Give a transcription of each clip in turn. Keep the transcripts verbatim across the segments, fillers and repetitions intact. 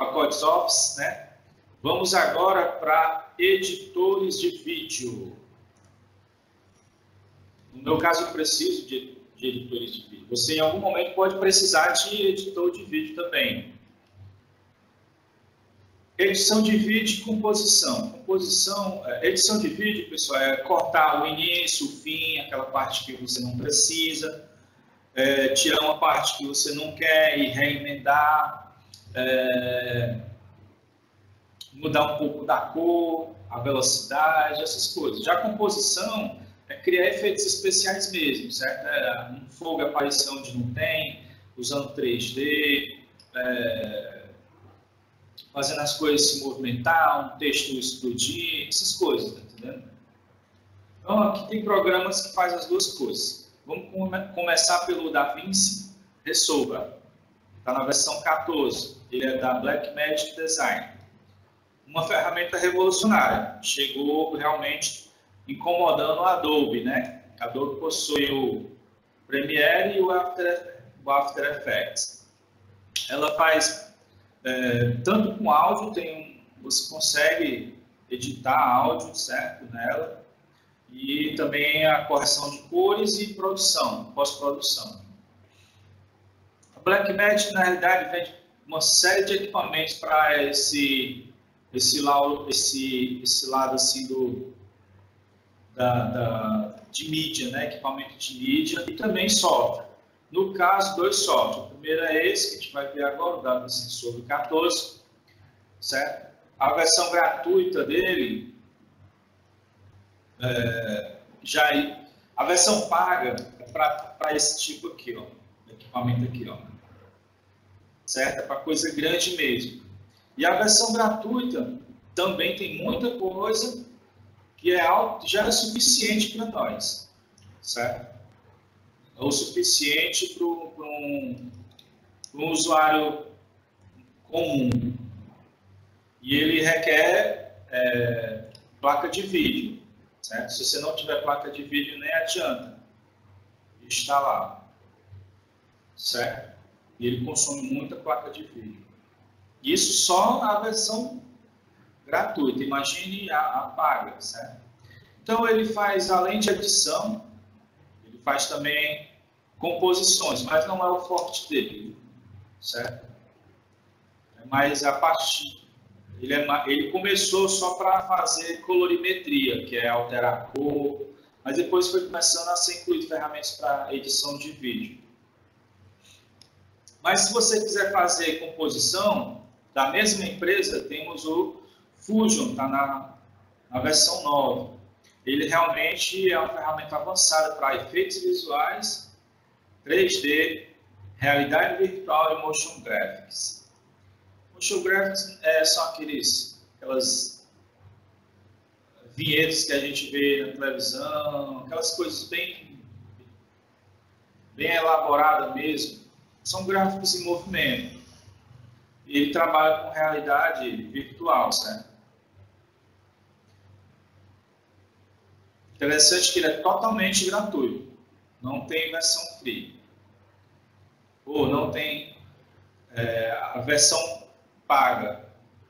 pacotes Office, né? Vamos agora para editores de vídeo. No meu caso, eu preciso de, de editores de vídeo. Você, em algum momento, pode precisar de editor de vídeo também. Edição de vídeo e composição. Composição, edição de vídeo, pessoal, é cortar o início, o fim, aquela parte que você não precisa, é, tirar uma parte que você não quer e reemendar, é, mudar um pouco da cor, a velocidade, essas coisas. Já a composição é criar efeitos especiais mesmo, certo? É, um fogo aparecer onde não tem, usando três D, é, fazendo as coisas se movimentar, um texto explodir, essas coisas, tá entendendo? Então, aqui tem programas que fazem as duas coisas. Vamos come começar pelo DaVinci Resolve. Está na versão quatorze. Ele é da Blackmagic Design. Uma ferramenta revolucionária. Chegou realmente incomodando o Adobe, né? A Adobe possui o Premiere e o After, o After Effects. Ela faz é, tanto com áudio, tem um, você consegue editar áudio, certo, nela, e também a correção de cores e produção, pós-produção. A Blackmagic, na realidade, vende uma série de equipamentos para esse, esse, lado, esse, esse lado assim do, da, da, de mídia, né? Equipamento de mídia e também software. No caso, dois softwares. O primeiro é esse, que a gente vai ver agora, o DaVinci Resolve quatorze, certo? A versão gratuita dele, é, já a versão paga é para esse tipo aqui, ó, equipamento aqui, ó, certo? É para coisa grande mesmo. E a versão gratuita também tem muita coisa que é alto, já é suficiente para nós, certo? É o suficiente para um, um usuário comum. E ele requer é, placa de vídeo, certo? Se você não tiver placa de vídeo, nem adianta instalar, certo? E ele consome muita placa de vídeo. Isso só a versão gratuita, imagine a, a paga, certo? Então ele faz, além de edição, ele faz também composições, mas não é o forte dele, certo? Mas a parte, ele, é, ele começou só para fazer colorimetria, que é alterar a cor, mas depois foi começando a ser incluído ferramentas para edição de vídeo. Mas se você quiser fazer composição, da mesma empresa, temos o Fusion, está na, na versão nove. Ele realmente é uma ferramenta avançada para efeitos visuais, três D, realidade virtual e motion graphics. Motion graphics é, são aqueles, aquelas vinhetas que a gente vê na televisão, aquelas coisas bem, bem elaboradas mesmo. São gráficos em movimento. E ele trabalha com realidade virtual, certo? Interessante que ele é totalmente gratuito. Não tem versão free. Ou não tem é, a versão paga.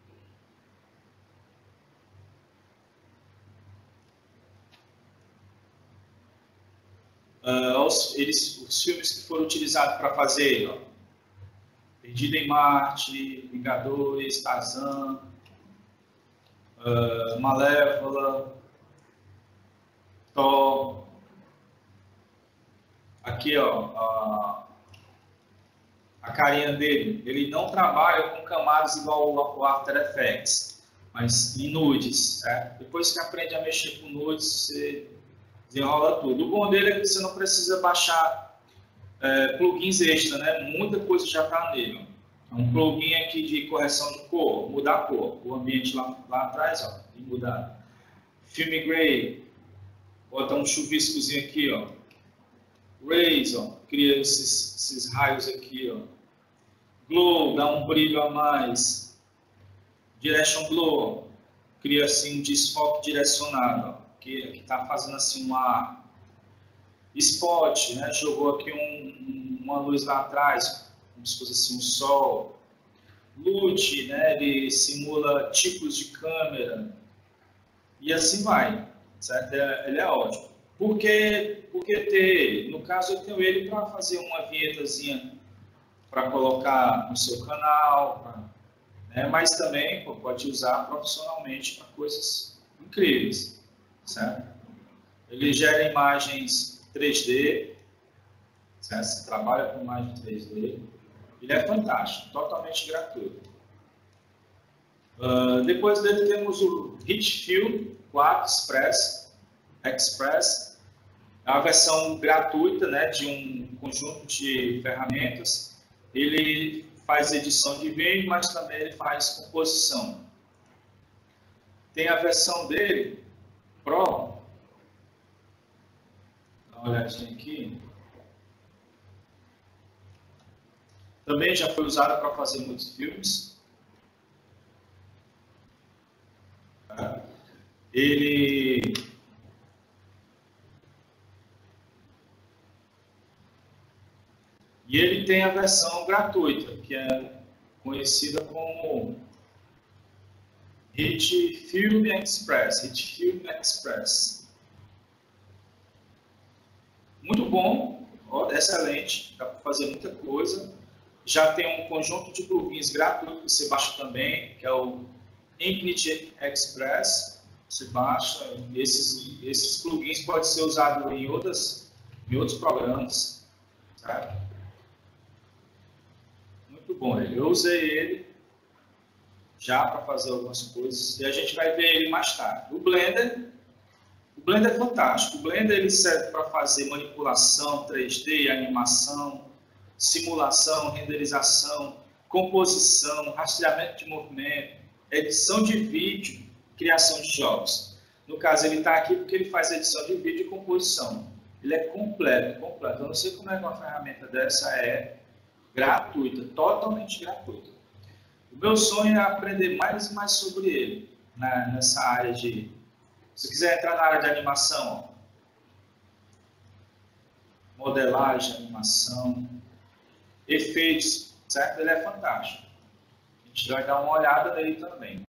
Uh, os, eles, os filmes que foram utilizados para fazer, ó, Perdido em Marte, Vingadores, Tarzan, uh, Malévola, Thor. Aqui, ó, a, a carinha dele. Ele não trabalha com camadas igual o After Effects, mas em nudes, certo? Depois que aprende a mexer com nudes, você desenrola tudo. O bom dele é que você não precisa baixar é, plugins extra, né? Muita coisa já está nele. Ó. Um plugin aqui de correção de cor, mudar a cor, o ambiente lá, lá atrás, ó, e mudar. Film Gray, bota um chuviscozinho aqui, ó. Rays, ó, cria esses, esses raios aqui, ó. Glow, dá um brilho a mais. Direction Glow, ó, cria assim um desfoque direcionado, ó, que está fazendo assim uma spot, né? Jogou aqui um, uma luz lá atrás, como se fosse assim um sol. Lute, né? Ele simula tipos de câmera e assim vai, certo? Ele é ótimo. Por que, por que ter ele? No caso, eu tenho ele para fazer uma vinhetazinha para colocar no seu canal, pra, né? Mas também pô, pode usar profissionalmente para coisas incríveis, certo? Ele gera imagens três D, certo? Você trabalha com imagem três D. Ele é fantástico, totalmente gratuito. Uh, depois dele temos o HitFilm quatro Express, Express, a versão gratuita, né, de um conjunto de ferramentas. Ele faz edição de vídeo, mas também ele faz composição. Tem a versão dele, Pro, dá uma olhadinha aqui. Também já foi usada para fazer muitos filmes. Ele e ele tem a versão gratuita, que é conhecida como HitFilm Express. HitFilm Express. Muito bom, ó, excelente, dá para fazer muita coisa. Já tem um conjunto de plugins gratuitos que você baixa também, que é o Infinite Express. Você baixa, esses, esses plugins podem ser usados em, outras, em outros programas. Certo? Muito bom ele. Eu usei ele já para fazer algumas coisas e a gente vai ver ele mais tarde. O Blender, o Blender é fantástico. O Blender ele serve para fazer manipulação três D, animação, simulação, renderização, composição, rastreamento de movimento, edição de vídeo, criação de jogos. No caso, ele está aqui porque ele faz edição de vídeo e composição. Ele é completo, completo. Eu não sei como é que uma ferramenta dessa é gratuita, totalmente gratuita. O meu sonho é aprender mais e mais sobre ele, né, nessa área de... Se quiser entrar na área de animação, ó, modelagem, animação, efeitos, certo? Ele é fantástico. A gente vai dar uma olhada nele também.